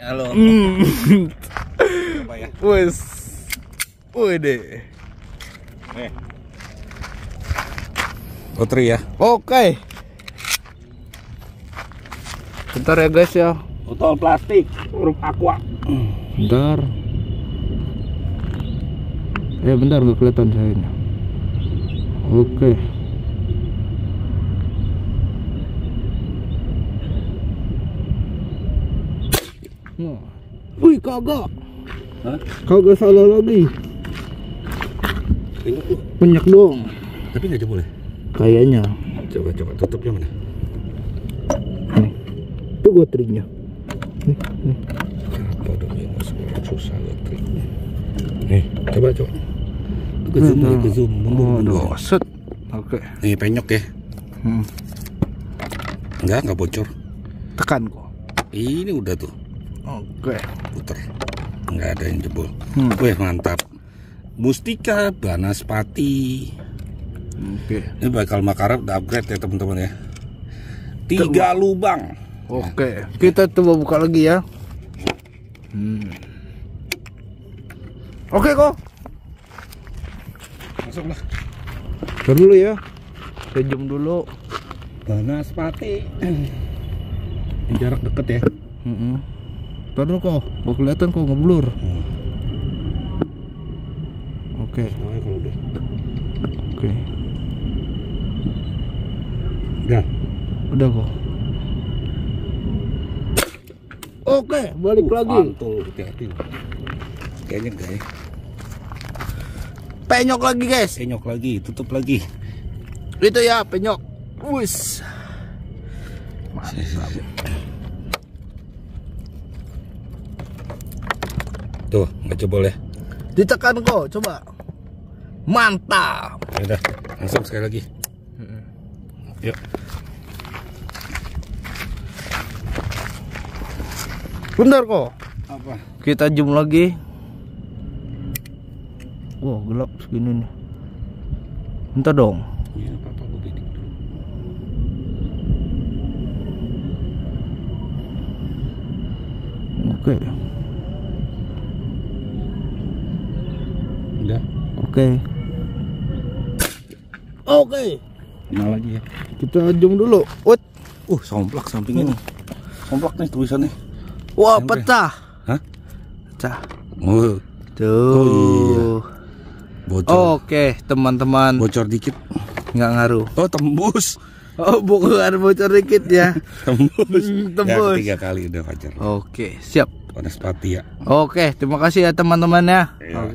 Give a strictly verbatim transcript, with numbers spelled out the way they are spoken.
Halo. Hmm. Apa ya? Wes. Wede. Eh. Putri ya. Oke. Bentar ya guys ya. Botol plastik huruf aqua. Bentar. Eh bentar nggak kelihatan sayanya. Oke. Wah. Wih kagak. Hah? Kagak salah lagi. Penyok tuh. Banyak dong. Tapi nggak boleh. Kayaknya. Coba coba tutupnya mana? Nih. Tuh gua triknya. Nih, nih. Apa dong ini susah lihat triknya. Nih, coba coba. Ke zoom, nih, ke zoom, mundur, Oh, mundur. aduh, set. Oke. Nih penyok ya. Hmm. Enggak, enggak bocor. Tekan kok. Ini udah tuh. Oke. Puter. Enggak ada yang jebol. Hmm. Wih, mantap. Mustika Banaspati. Oke. Ini bakal Makassar udah upgrade ya teman-teman ya. Tiga lubang. Oke, kita coba buka lagi ya. Hmm. Oke kok. Masuklah. Tar dulu ya. Sejam dulu. Banaspati. Ini jarak deket ya. Heeh. Tar dulu kok. Gak kelihatan kok ngeblur. Hmm. Oke. Oh, kalau udah. Oke. Udah. Udah kok. Oke, balik Uh, lagi. Mantul, hati-hati. Kayaknya enggak ya. Penyok lagi, guys. Penyok lagi, tutup lagi. Itu ya, penyok. Wis. Mantap. Tuh, nggak jebol ya. Ditekan kok, coba. Mantap. Ya udah, langsung sekali lagi. Yuk. Bentar kok. Apa? Kita zoom lagi. Wah, gelap segini nih. Bentar dong. Iya, apa-apa gue bidik dulu. Oke. Udah. Oke. Oke. Nah lagi ya. Kita zoom dulu. Wait. Uh, somplak samping ini. Somplak nih tulisannya. Wah, Sampai. pecah. Hah? Pecah. Oh, Tuh. Oh, iya. Bocor. Oke, teman-teman. Bocor dikit. Nggak ngaruh. Oh, tembus. Oh, bukan bocor dikit ya. Tembus. Hmm, tembus. Ya, ketiga kali udah wajar. Oke, siap. Banaspati ya. Oke, terima kasih ya teman-teman ya. Iya.